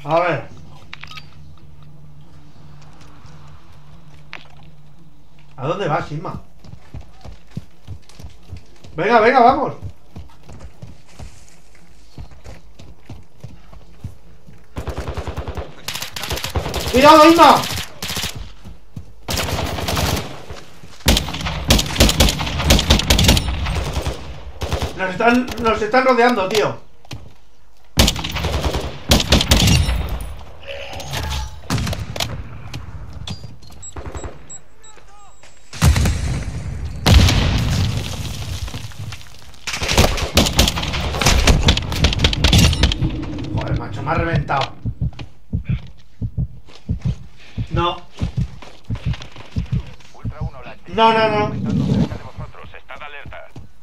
A ver. ¿A dónde vas, Isma? Venga, venga, vamos. ¡Cuidado, Isma! Nos están rodeando, tío. Joder, macho, me ha reventado. No. Ultra 1, la actividad No. estando cerca de vosotros. Estad alerta.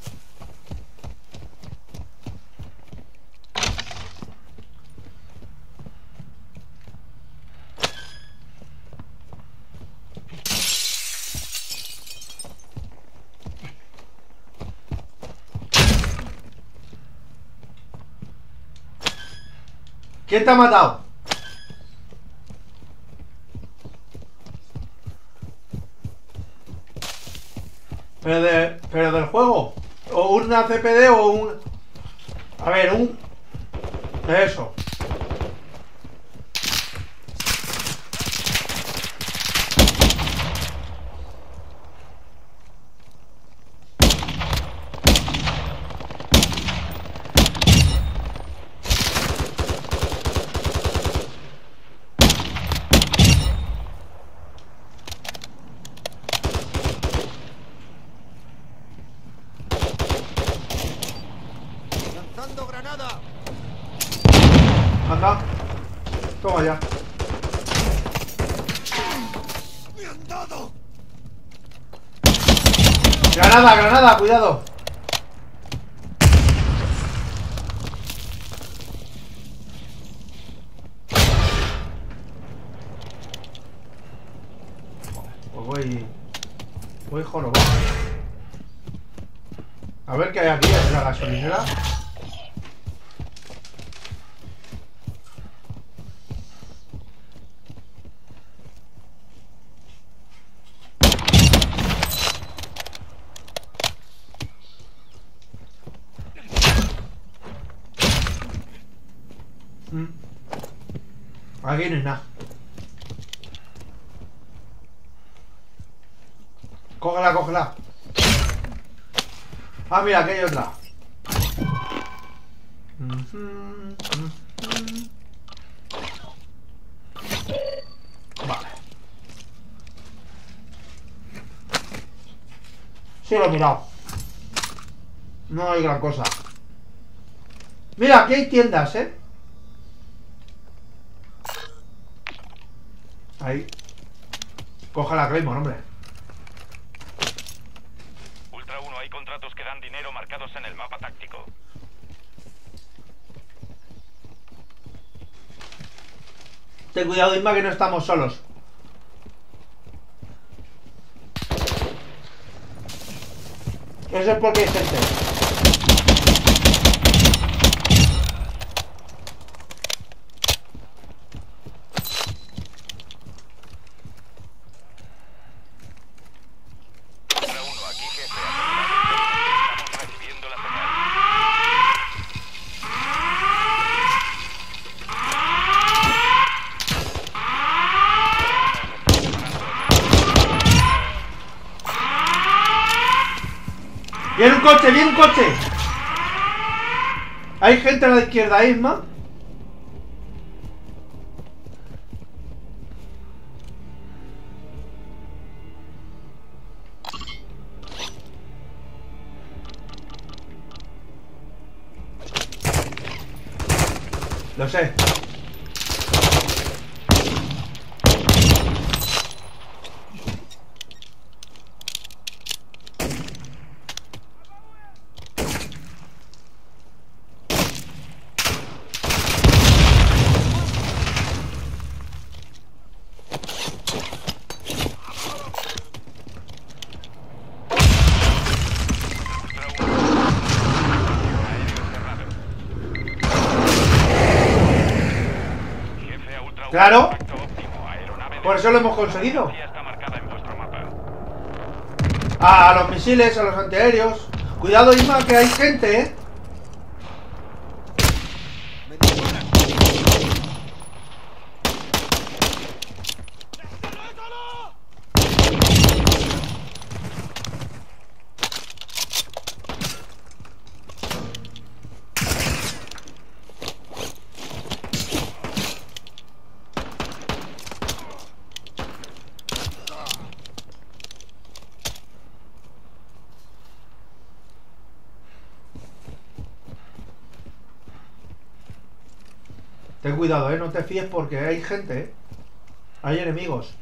¿Quién te ha matado? Pero del juego. O una CPD o un... A ver, un... Eso. ¡Lanzando granada! Anda. Toma ya. ¡Me han dado! Granada, granada, cuidado. Pues voy jorobado. A ver qué hay aquí en la gasolinera. Aquí no hay nada. Cógela, cógela. Ah, mira, aquí hay otra. Vale. Sí, lo he mirado. No hay gran cosa. Mira, aquí hay tiendas, ¿eh? Ahí. Coge la Claymore, hombre. Ultra 1, hay contratos que dan dinero marcados en el mapa táctico. Ten cuidado, Isma, que no estamos solos. Eso es porque hay gente. Ultra 1, aquí jefe. Estamos recibiendo la señal. ¡Viene un coche! ¡Viene un coche! Hay gente a la izquierda, Isma. Lo sé. Claro. Contacto óptimo. Aeronave Por eso lo hemos conseguido. Ya está marcada en vuestro mapa. A los misiles, a los antiaéreos. Cuidado, Isma, que hay gente, ¿eh? Me disparan. Ten cuidado, no te fíes porque hay gente, hay enemigos.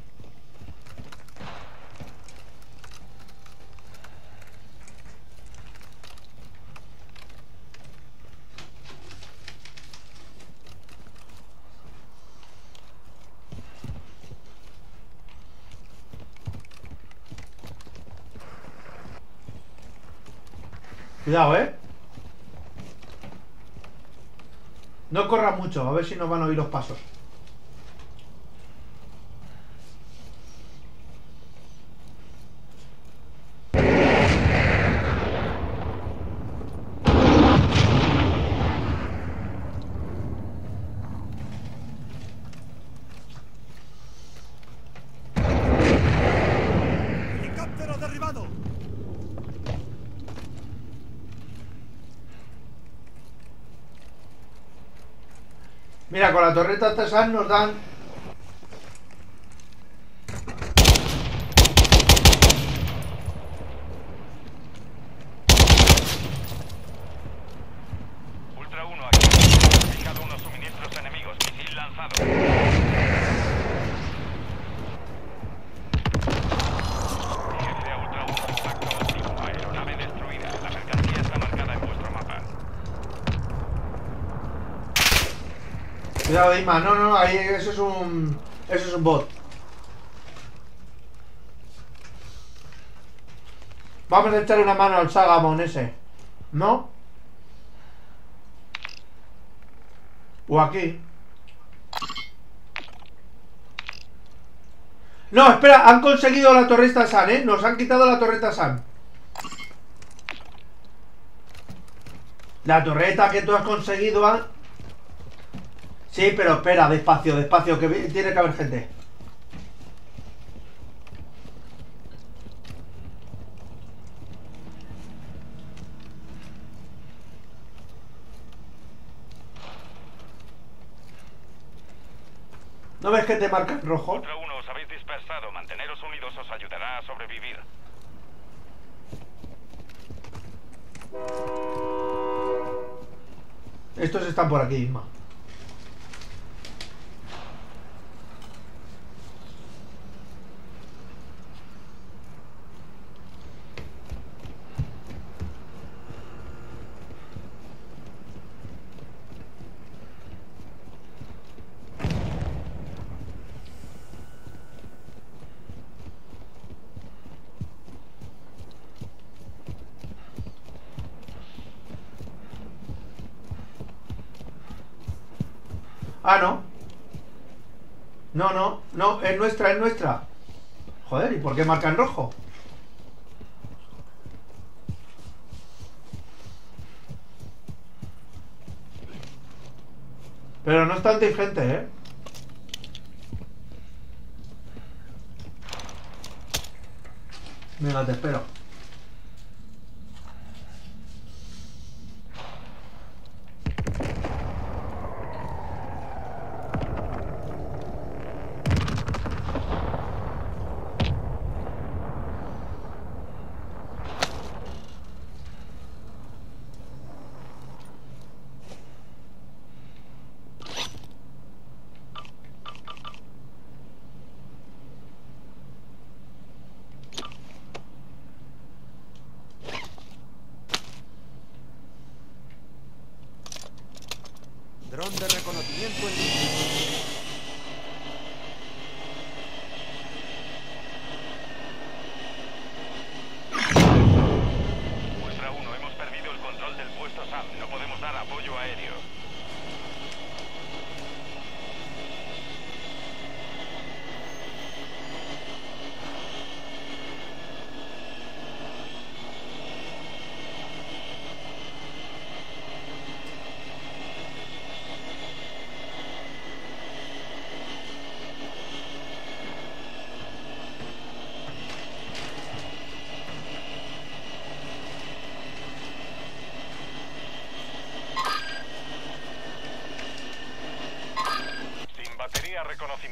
Cuidado, no corras mucho, a ver si nos van a oír los pasos. ¡Helicóptero derribado! Mira, con la torreta Tarzán nos dan... Ultra 1 aquí. Fijado unos suministros enemigos. Misil lanzado. Jefe a Ultra 1. Contacto óptimo. Aeronave destruida. La mercancía está marcada en vuestro mapa. Cuidado, Isma, no, ahí eso es un... Eso es un bot. Vamos a echarle una mano al Sagamon ese. ¿No? O aquí. No, espera, han conseguido la torreta San, nos han quitado la torreta San. La torreta que tú has conseguido Sí, pero espera, despacio, despacio, que tiene que haber gente. ¿No ves que te marca en rojo? Ultra 1, os habéis dispersado. Manteneros unidos os ayudará a sobrevivir. Estos están por aquí, Isma. Ah, no. No, es nuestra, es nuestra. Joder, ¿y por qué marca en rojo? Pero no es tanta gente, Venga, te espero. Dron de reconocimiento en línea. Ultra 1, hemos perdido el control del puesto SAM. No podemos dar apoyo aéreo.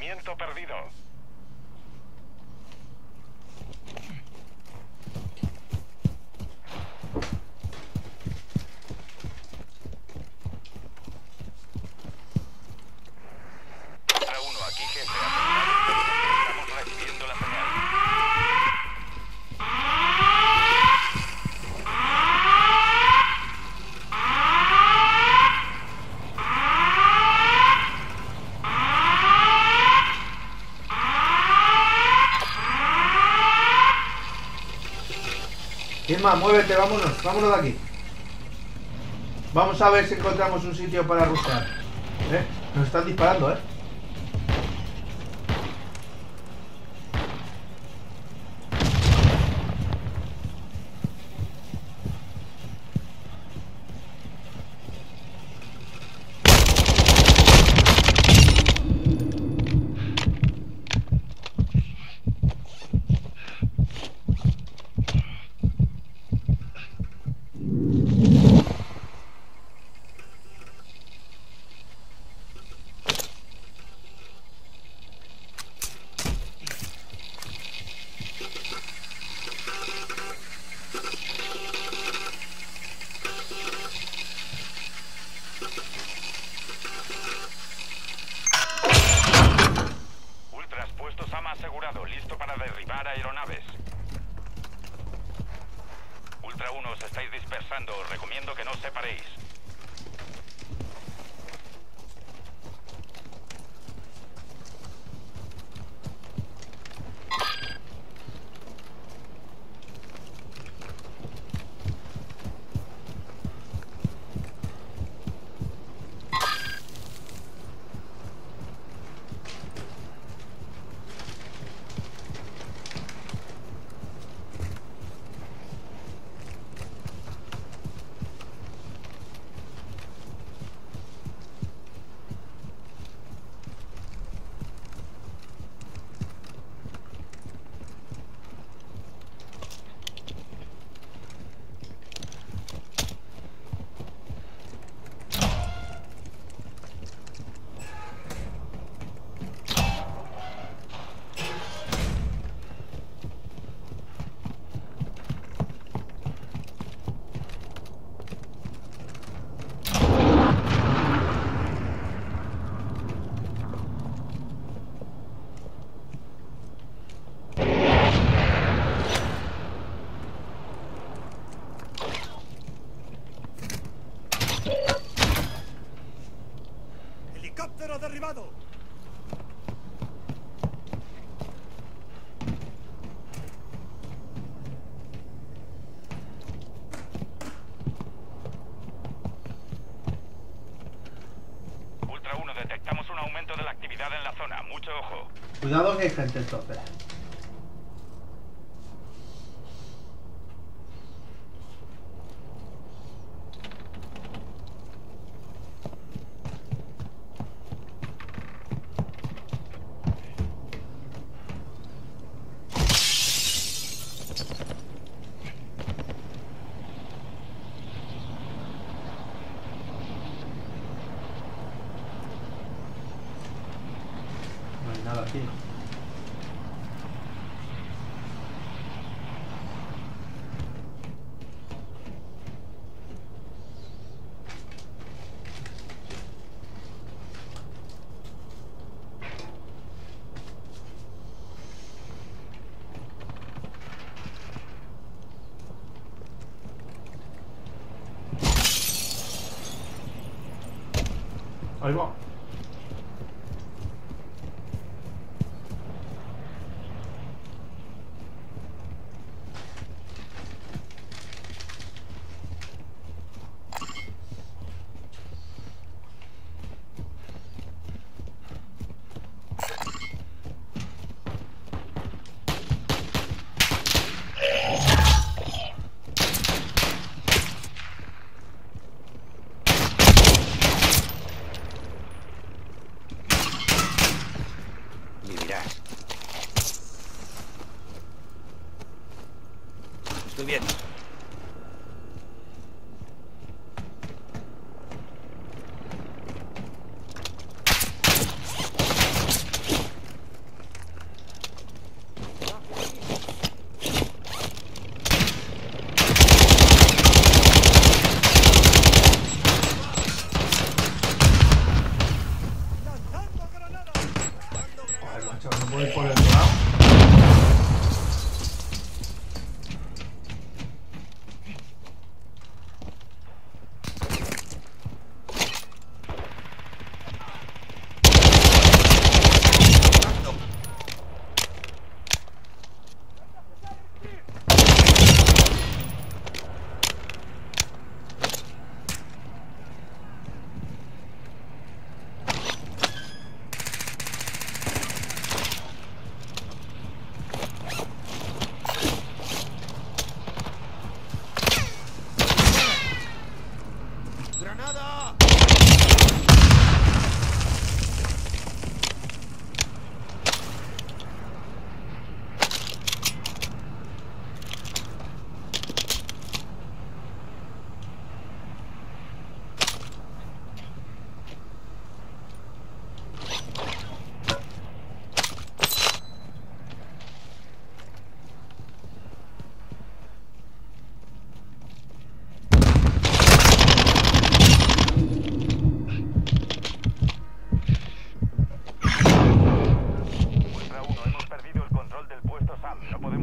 Movimiento perdido. Ultra 1, aquí jefe. Estamos recibiendo la señal. Isma, muévete, vámonos, vámonos de aquí. Vamos a ver si encontramos un sitio para rushear. Nos están disparando, Ultras, puesto Sama asegurado, listo para derribar aeronaves. Ultra 1, os estáis dispersando, os recomiendo que no os separéis. ¡Helicóptero derribado! Ultra 1, detectamos un aumento de la actividad en la zona. Mucho ojo. Cuidado que hay gente entonces. No hay nada aquí. Ahí va. Vivirás. Estoy bien.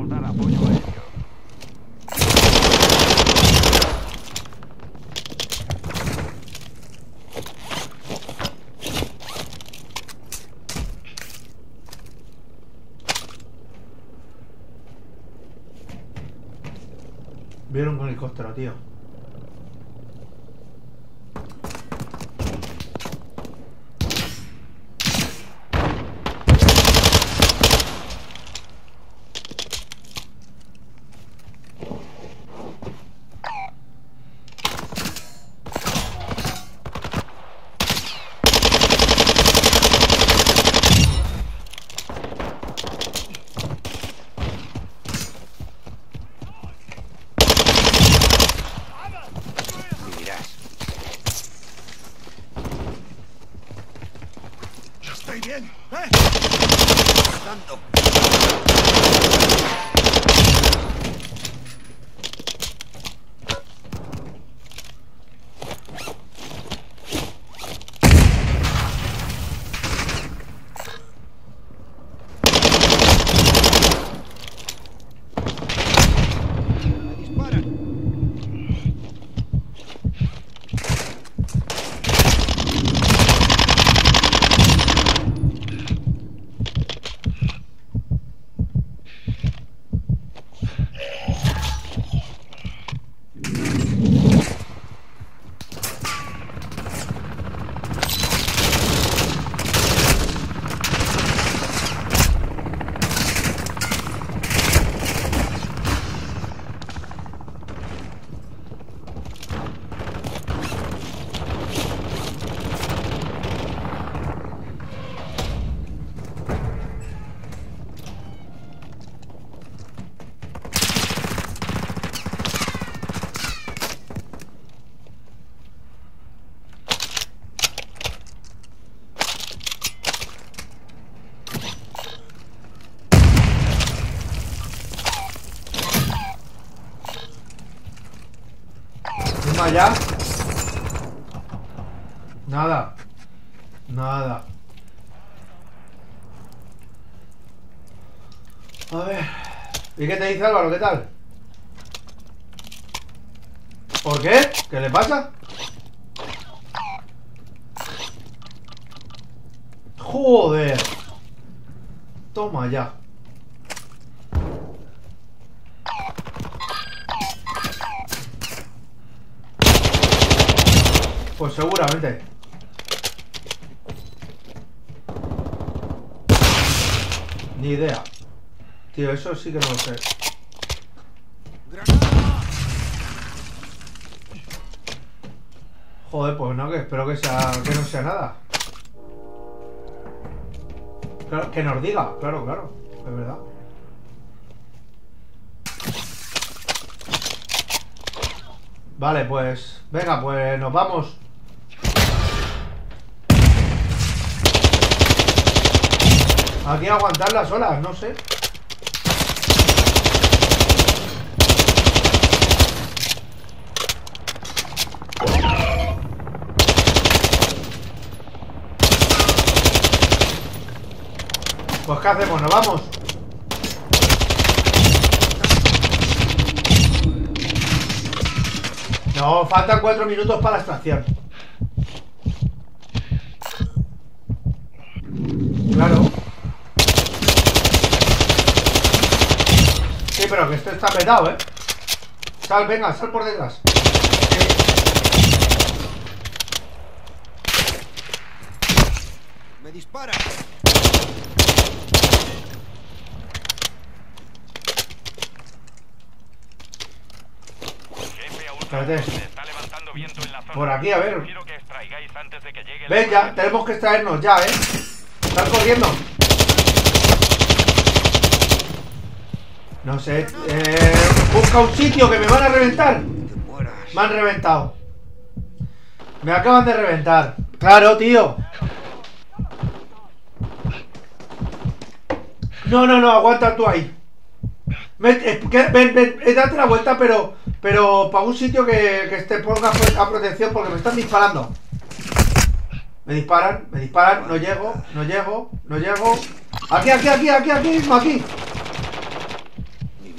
dar apoyo aéreo. Vieron con helicóptero, tío. Vivirás. Estoy bien. Dando. Me disparan. ¿Ya? Nada. Nada. A ver. ¿Y qué te dice Álvaro? ¿Qué tal? ¿Por qué? ¿Qué le pasa? Joder. Toma ya. Pues seguramente. Ni idea. Tío, eso sí que no lo sé. Joder, pues no, que espero que no sea nada. Claro, que nos diga, claro, claro. Es verdad. Vale, pues... Venga, pues nos vamos. Aquí a aguantar las olas, no sé. Pues ¿qué hacemos? ¿Nos vamos? No, faltan 4 minutos para la extracción. Claro. Sí, pero que esto está petado, ¿eh? Sal, venga, sal por detrás. Me disparan. Jefe a Espérate. se está levantando viento en la zona. Por aquí, a ver. Quiero que extraigáis antes de que llegue Ven ya, tenemos que extraernos ya, ¿eh? Están corriendo. No sé, busca un sitio que me van a reventar. Te mueras. Me han reventado. Me acaban de reventar. Claro, tío. No, no, no, aguanta tú ahí. Ven, date la vuelta, pero para un sitio que esté ponga a protección porque me están disparando. Me disparan, no llego. Aquí mismo, aquí.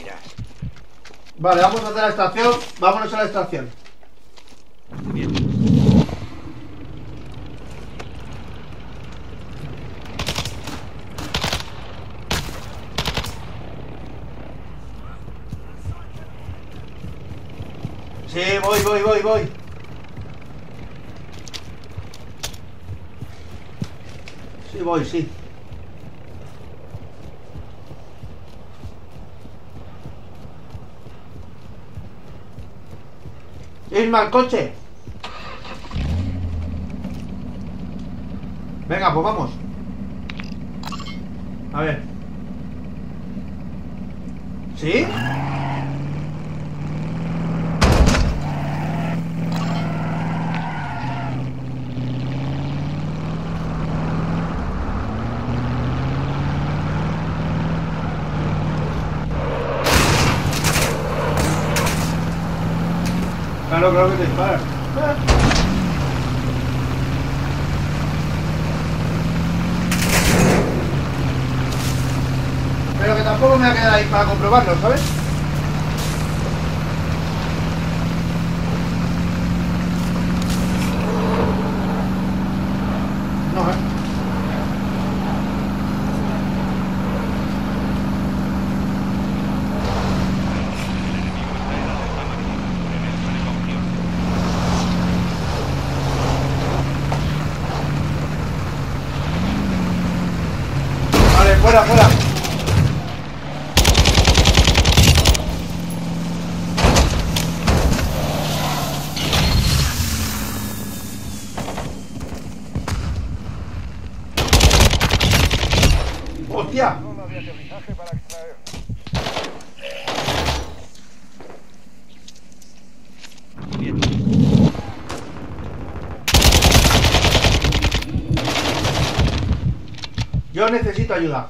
Vale, vamos a hacer la extracción. Vámonos a la extracción. Bien. Sí, voy. Sí, voy, sí. Isma, el coche. Venga, pues vamos. A ver. ¿Sí? Claro que te disparas. Pero que tampoco me voy a quedar ahí para comprobarlo, ¿sabes? No, Vale, fuera. ¡Hostia! Zona de aterrizaje para extraer. Bien. Yo necesito ayuda.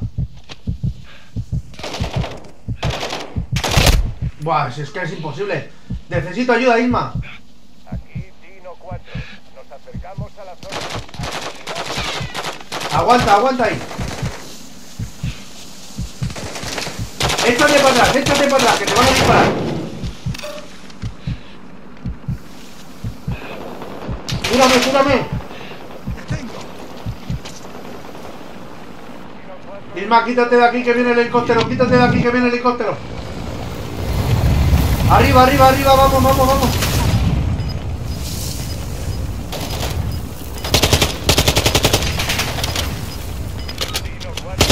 Buah, si es que es imposible. Necesito ayuda, Isma. Aquí Dino 4. Nos acercamos a la zona. Aguanta ahí. Échate para atrás, que te van a disparar. Cúrame. Detengo. Isma, quítate de aquí que viene el helicóptero. Arriba, vamos. Dino 4.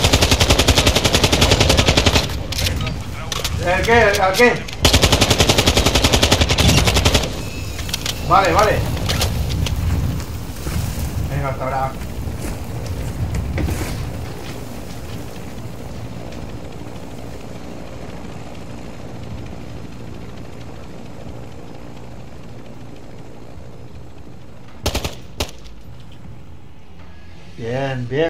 ¿El qué? ¿Al qué? Vale. Venga, hasta ahora. Bien.